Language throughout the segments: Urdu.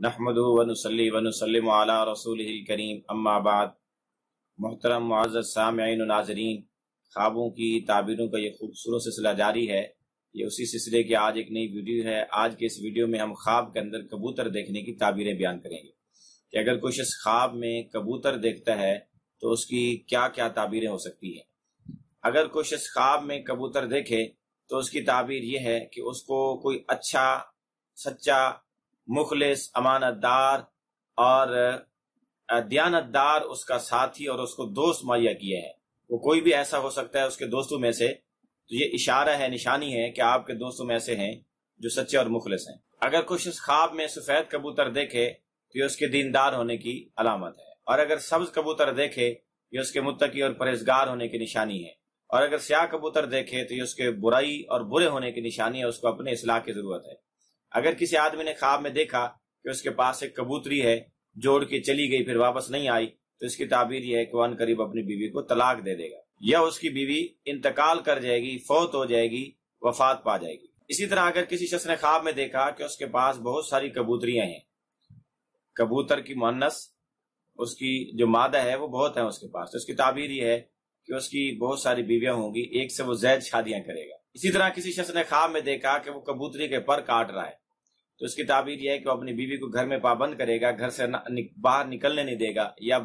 نحمدہ ونصلی ونسلم علی رسولہ الکریم اما بعد۔ محترم معزز سامعین و ناظرین، خوابوں کی تعبیروں کا یہ خوبصورت سلسلہ جاری ہے۔ یہ اسی سلسلے کی آج ایک نئی ویڈیو ہے۔ آج کے اس ویڈیو میں ہم خواب کے اندر کبوتر دیکھنے کی تعبیریں بیان کریں گے کہ اگر کوئی شخص خواب میں کبوتر دیکھتا ہے تو اس کی کیا کیا تعبیریں ہو سکتی ہیں۔ اگر کوئی شخص خواب میں کبوتر دیکھے تو اس کی تعبیر یہ ہے کہ اس کو کوئی اچھا، سچا، مخلص، امانت دار اور دیانت دار اس کا ساتھی اور اس کو دوست مہیا کیا ہے۔ وہ کوئی بھی ایسا ہو سکتا ہے اس کے دوستوں میں سے، تو یہ اشارہ ہے، نشانی ہے کہ آپ کے دوستوں میں ایسے ہیں جو سچے اور مخلص ہیں۔ اگر کوئی شخص خواب میں سفید کبوتر دیکھے تو یہ اس کے دیندار ہونے کی علامت ہے، اور اگر سبز کبوتر دیکھے یہ اس کے متقی اور پرہیزگار ہونے کی نشانی ہے، اور اگر سیاہ کبوتر دیکھے تو یہ اس کے برائی اور برے ہونے کی نشانی ہے، اس کو اپنے اصلاح کی ضرورت ہے۔ اگر کسی آدمی نے خواب میں دیکھا کہ اس کے پاس ایک کبوتری ہے جوڑ کے چلی گئی پھر واپس نہیں آئی، تو اس کی تعبیر یہ ہے کہ وہ عنقریب اپنی بیوی کو طلاق دے دے گا، یا اس کی بیوی انتقال کر جائے گی، فوت ہو جائے گی، وفات پا جائے گی۔ اسی طرح اگر کسی شخص نے خواب میں دیکھا کہ اس کے پاس بہت ساری کبوتریاں ہیں، کبوتر کی مؤنث، اس کی جو مادہ ہے وہ بہت ہیں اس کے پاس، تو اس کی تعبیر یہ ہے کہ اس کی بہت ساری بیویاں ہوں گی، ایک سے وہ زائد شادیاں کرے گا۔ اسی طرح کسی شخص نے خواب میں دیکھا کہ وہ کبوتری کے پر کاٹ رہا ہے، تو اس کی تعبیر یہ ہے کہ وہ اپنی بیوی کو گھر میں پابند کرے گا، گھر سے باہر نکلنے نہیں دے گا، یا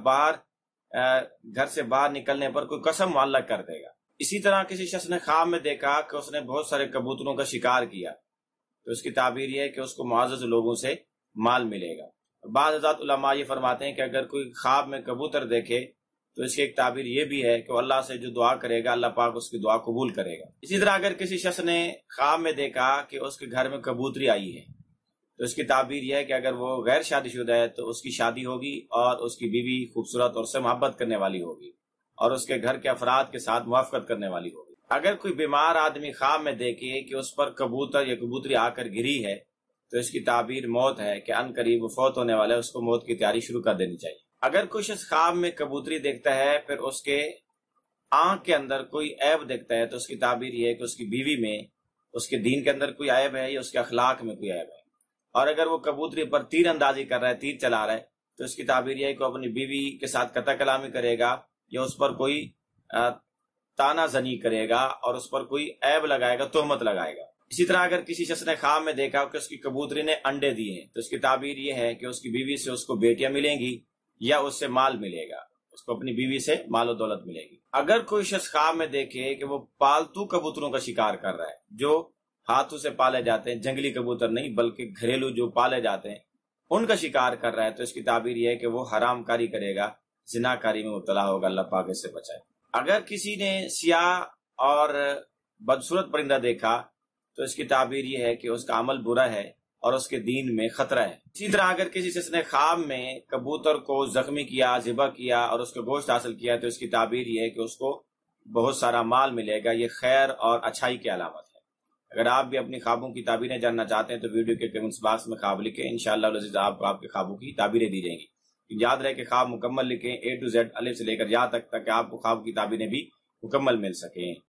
گھر سے باہر نکلنے پر کوئی قسم معلق کر دے گا۔ اسی طرح کسی شخص نے خواب میں دیکھا کہ اس نے بہت سارے کبوتروں کا شکار کیا، تو اس کی تعبیر یہ ہے کہ اس کو معزز لوگوں سے مال ملے گا۔ بعض حضرات علماء یہ فرماتے ہیں کہ اگر کوئی خواب میں کبوتر دیکھے تو اس کی ایک تعبیر یہ بھی ہے کہ وہ اللہ سے جو دعا کرے گا اللہ پاک اس کی دعا قبول کرے گا۔ اسی طرح اگر کسی شخص نے خواب میں دیکھا کہ اس کے گھر میں کبوتری آئی ہے تو اس کی تعبیر یہ ہے کہ اگر وہ غیر شادی شدہ ہے تو اس کی شادی ہوگی اور اس کی بیوی خوبصورت اور اس سے محبت کرنے والی ہوگی اور اس کے گھر کے افراد کے ساتھ موافقت کرنے والی ہوگی۔ اگر کوئی بیمار آدمی خواب میں دیکھے کہ اس پر کبوتر یا کبوتری آ کر گری ہے تو اس کی تعبیر موت ہے کہ ان قریب وہ فوت ہونے والا ہے، اس کو موت کی تیاری شروع کر دینی چاہیے۔ اگر کوئی شخص خواب میں کبوتری دیکھتا ہے پھر اس کے آنکھ کے اندر کوئی عیب دیکھتا ہے تو اس کی تعبیر یہ ہے کہ اس کی بیوی میں، اس کے دین کے اندر کوئی عیب ہے یا اس کے اخلاق میں کوئی عیب ہے۔ اور اگر وہ کبوتری پر تیر اندازی کر رہا ہے، تیر چلا رہا ہے، تو اس کی تعبیر یہ ہے کہ وہ اپنی بیوی کے ساتھ قطع کلامی کرے گا یا اس پر کوئی تانا زنی کرے گا اور اس پر کوئی عیب لگائے گا، تہمت لگائے گا۔ اسی طرح اگر کسی شخص نے خواب میں دیکھا کہ اس کی کبوتری نے انڈے دیے ہیں تو اس کی تعبیر یہ ہے کہ اس کی بیوی سے اس کو بیٹیاں ملیں گی یا اس سے مال ملے گا، اس کو اپنی بیوی سے مال و دولت ملے گی۔ اگر کوئی شخص خواب میں دیکھے کہ وہ پالتو کبوتروں کا شکار کر رہا ہے جو ہاتھوں سے پالے جاتے ہیں، جنگلی کبوتر نہیں بلکہ گھریلو جو پالے جاتے ہیں، ان کا شکار کر رہا ہے، تو اس کی تعبیر یہ ہے کہ وہ حرام کاری کرے گا، زنا کاری میں مبتلا ہوگا، اللہ پاک اس سے بچائے۔ اگر کسی نے سیاہ اور بدصورت پرندہ دیکھا تو اس کی تعبیر یہ ہے کہ اس کا عمل برا ہے اور اس کے دین میں خطرہ ہے۔ اسی طرح اگر کسی شخص نے خواب میں کبوتر کو زخمی کیا، ذبح کیا اور اس کا گوشت حاصل کیا تو اس کی تعبیر یہ ہے کہ اس کو بہت سارا مال ملے گا، یہ خیر اور اچھائی کی علامت ہے۔ اگر آپ بھی اپنی خوابوں کی تعبیریں جاننا چاہتے ہیں تو ویڈیو کے کمنٹس باکس میں خواب لکھیں، انشاءاللہ العزیز آپ کو آپ کے خوابوں کی تعبیریں دی جائیں گی۔ یاد رہے کہ خواب مکمل لکھیں، A to Z، الف سے لے کر یا تک، تاکہ آپ کو خواب کی تعبیریں بھی مکمل مل سکیں۔